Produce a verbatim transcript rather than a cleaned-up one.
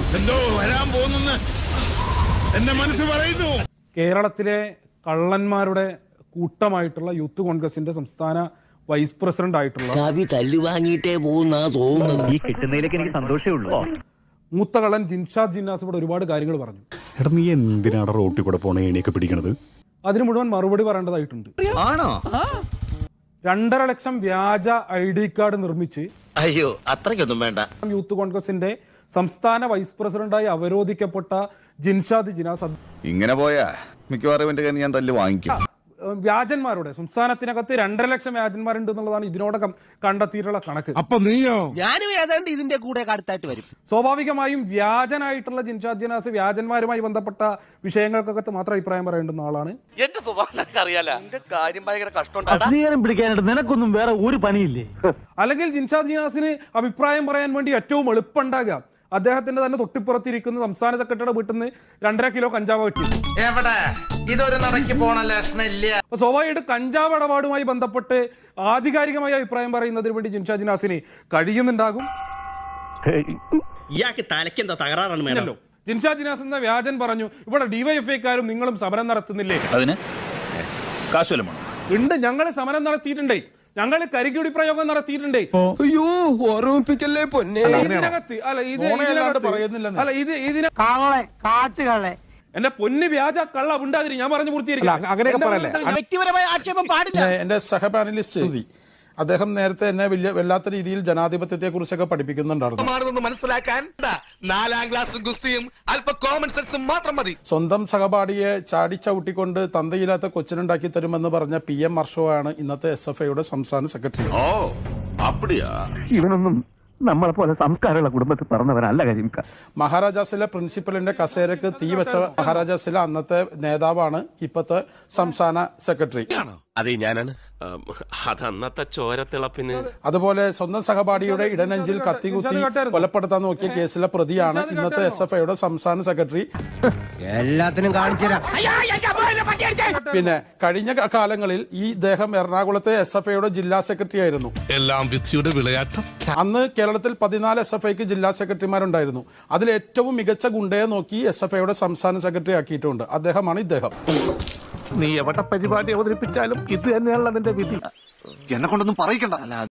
എന്തോ വരാൻ പോകുന്നെന്ന് എന്റെ മനസ്സ് പറയുന്നു. കേരളത്തിലെ കള്ളന്മാരുടെ കൂട്ടമായിട്ടുള്ള യൂത്ത് കോൺഗ്രസിന്റെ സംസ്ഥാന വൈസ് പ്രസിഡന്റ് ആയിട്ടുള്ള കവി തല്ലുവാങ്ങിയിട്ടേ പോകുന്ന തോന്നുന്നത്. ഈ കിട്ടുന്നതിലേക്ക് എനിക്ക് സന്തോഷമേ ഉള്ളൂ. മൂത്ത കള്ളൻ ജിൻഷാദ് ജിന്നാസ് ഇവിടെ ഒരുപാട് കാര്യങ്ങൾ പറഞ്ഞു. എടാ നീ എന്തിനാണ് റോട്ടിൽ കൂടെ പോണ ഏണിയൊക്കെ പിടിക്കണത്? അതിന് മുഴുവൻ മറുപടി പറയേണ്ടതായിട്ടുണ്ട്. ആണോ? രണ്ടര ലക്ഷം വ്യാജ ഐ ഡി കാർഡ് നിർമ്മിച്ച് അയ്യോ അത്രയ്ക്കൊന്നും വേണ്ട. യൂത്ത് കോൺഗ്രസിന്റെ സംസ്ഥാന വൈസ് പ്രസിഡന്റായി അവരോധിക്കപ്പെട്ട ജിൻഷാദ് ജിനാസ് ഇങ്ങനെ പോയാ മിക്കവാറും എന്റെ കയ്യിൽ ഞാൻ തല്ല് വാങ്ങിക്കും. വ്യാജന്മാരുടെ സംസ്ഥാനത്തിനകത്ത് രണ്ടര ലക്ഷം വ്യാജന്മാരുണ്ട് എന്നുള്ളതാണ് ഇതിനോടകം കണ്ടെത്തിയിട്ടുള്ള കണക്ക്. അപ്പൊ നീയോ? ഞാനും ഏതാണ്ട് ഇതിന്റെ കൂടെ അടുത്തായിട്ട് വരും. സ്വാഭാവികമായും വ്യാജനായിട്ടുള്ള ജിൻഷാദ് ജിനാസ് വ്യാജന്മാരുമായി ബന്ധപ്പെട്ട വിഷയങ്ങൾക്കകത്ത് മാത്രം അഭിപ്രായം പറയേണ്ടുന്ന ആളാണ്. എന്റെ സ്വഭാവം അറിയാലോ. എന്റെ കാര്യം ഭയങ്കര കഷ്ടം. പിടിക്കാനായിട്ട് നിനക്കൊന്നും വേറെ ഒരു പണിയില്ലേ? അല്ലെങ്കിൽ ജിൻഷാദ് ജിനാസിന് അഭിപ്രായം പറയാൻ വേണ്ടി ഏറ്റവും എളുപ്പമുണ്ടാകുക അദ്ദേഹത്തിന്റെ തന്നെ തൊട്ടിപ്പുറത്തിരിക്കുന്ന സംസ്ഥാന സെക്രട്ടറിയുടെ വീട്ടിൽ നിന്ന് രണ്ടര കിലോ കഞ്ചാവ് കിട്ടി. ഇതൊരു നടക്കി പോണ ലക്ഷണില്ല. അപ്പൊ സ്വാഭാവികമായിട്ട് കഞ്ചാവ് ഇടപാടുമായി ബന്ധപ്പെട്ട് ആധികാരികമായ അഭിപ്രായം പറയുന്നതിന് വേണ്ടി ജിൻഷാദ് ജിനാസിന് കഴിയുന്നുണ്ടാകും. ഇയാൾക്ക് തലയ്ക്ക് എന്താ തകരാറാണ്? ജിൻഷാദ് ജിനാസ് എന്ന വ്യാജൻ പറഞ്ഞു ഇവിടെ ഡിവൈഎഫ്ഐക്കാരും നിങ്ങളും സമരം നടത്തുന്നില്ലേ? അതിന് കാശുവല്ലമാണ് ഉണ്ട്. ഞങ്ങൾ സമരം നടത്തിയിട്ടുണ്ടേ, ഞങ്ങൾ കരിക്കുടി പ്രയോഗം നടത്തിയിട്ടുണ്ടേ. അയ്യോ ഓർമ്മിപ്പിക്കല്ലേ പൊന്നെ. ഇതിനകത്ത് അല്ല ഇത് അല്ല ഇത് ഇതിനെ എന്റെ പൊന്ന് വ്യാജ കള്ള ഉണ്ടാതിരി ഞാൻ പറഞ്ഞു പൂർത്തീകരിക്കും. വ്യക്തിപരമായ ആക്ഷേപം പാടില്ല. എന്റെ സഹ പാനലിസ്റ്റ് അദ്ദേഹം നേരത്തെ എന്നെ വലിയ വല്ലാത്ത രീതിയിൽ ജനാധിപത്യത്തെ കുറിച്ചൊക്കെ പഠിപ്പിക്കുന്നുണ്ടായിരുന്നു. മനസ്സിലാക്കാൻ നാലാം ക്ലാസ്സും ഗുസ്തിയും അല്പ കോമൺ സെൻസും മാത്രം മതി. സ്വന്തം സഹപാഠിയെ ചാടിച്ചവിട്ടിക്കൊണ്ട് തന്തയില്ലാത്ത കൊച്ചിനുണ്ടാക്കി തരുമെന്ന് പറഞ്ഞ പി എം മർഷോയാണ് ഇന്നത്തെ എസ് എഫ് ഐയുടെ സംസ്ഥാന സെക്രട്ടറി. ഇവനൊന്നും നമ്മളെ പോലെ സംസ്കാരമുള്ള കുടുംബത്തിൽ പറഞ്ഞവരല്ല കരിമിക്ക. മഹാരാജാസിലെ പ്രിൻസിപ്പലിന്റെ കസേരക്ക് തീ വെച്ച മഹാരാജാസിലെ അന്നത്തെ നേതാവാണ് ഇപ്പത്തെ സംസ്ഥാന സെക്രട്ടറി. അതെ ഞാനാണ്. അത് അന്നത്തെ ചോരത്തിളപ്പിന്. അതുപോലെ സ്വന്തം സഹപാഠിയുടെ ഇടനെഞ്ചിൽ കത്തികുത്തി കൊലപ്പെടുത്താൻ നോക്കിയ കേസിലെ പ്രതിയാണ് ഇന്നത്തെ എസ് എഫ് ഐയുടെ സംസ്ഥാന സെക്രട്ടറി. എല്ലാത്തിനും കാണിച്ചുതരാം. പിന്നെ കഴിഞ്ഞ കാലങ്ങളിൽ ഈ ഇദ്ദേഹം എറണാകുളത്തെ എസ് എഫ് ഐയുടെ ജില്ലാ സെക്രട്ടറി ആയിരുന്നു. എല്ലാം വിധിയുടെ വിളയാട്ടം. അന്ന് കേരളത്തിൽ പതിനാല് എസ് എഫ് ഐക്ക് ജില്ലാ സെക്രട്ടറിമാരുണ്ടായിരുന്നു. അതിൽ ഏറ്റവും മികച്ച ഗുണ്ടയെ നോക്കി എസ് എഫ് ഐയുടെ സംസ്ഥാന സെക്രട്ടറി ആക്കിയിട്ടുണ്ട്. അദ്ദേഹമാണ് ഇദ്ദേഹം. നീ എവിടെ പരിപാടി അവതരിപ്പിച്ചാലും ഇത് തന്നെയാണല്ലോ നിന്റെ വിധി. എന്നെ കൊണ്ടൊന്നും പറയിക്കണ്ട.